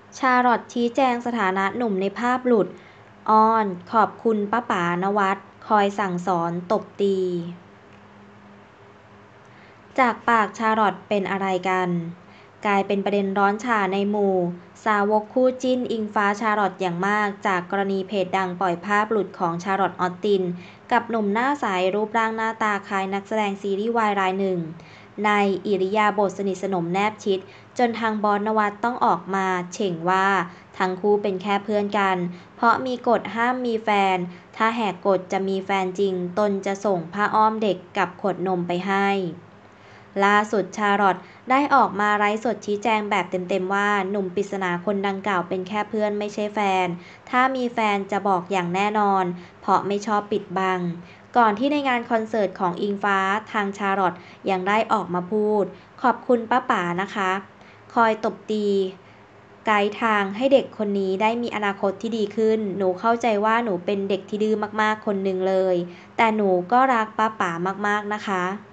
ชาร์ลอตชี้แจงสถานะหนุ่มในภาพหลุดอ้อนขอบคุณป้าป๋านวัดคอยสั่งสอนตบตีจากปากชาร์ลอตเป็นอะไรกันกลายเป็นประเด็นร้อนฉ่าในหมู่สาวกคู่จิ้นอิงฟ้าชาร์ลอตอย่างมากจากกรณีเพจดังปล่อยภาพหลุดของชาร์ลอตออสตินกับหนุ่มหน้าใสรูปร่างหน้าตาคล้ายนักแสดงซีรีส์วายรายหนึ่งในอิริยาบถสนิทสนมแนบชิดจนทางบอสนวัตต้องออกมาเฉ่งว่าทั้งคู่เป็นแค่เพื่อนกันเพราะมีกฎห้ามมีแฟนถ้าแหกกฎจะมีแฟนจริงตนจะส่งผ้าอ้อมเด็กกับขวดนมไปให้ ล่าสุดชาร์ลอตได้ออกมาไลฟ์สดชี้แจงแบบเต็มๆว่าหนุ่มปริศนาคนดังกล่าวเป็นแค่เพื่อนไม่ใช่แฟน ถ้ามีแฟนจะบอกอย่างแน่นอน เพราะไม่ชอบปิดบัง ก่อนที่ในงานคอนเสิร์ตของอิงฟ้าทางชาร์ลอตยังได้ออกมาพูด ขอบคุณป้าป๋านะคะ คอยตบตีไกด์ทางให้เด็กคนนี้ได้มีอนาคตที่ดีขึ้น หนูเข้าใจว่าหนูเป็นเด็กที่ดื้อมากๆคนหนึ่งเลย แต่หนูก็รักป้าป๋ามากๆนะคะ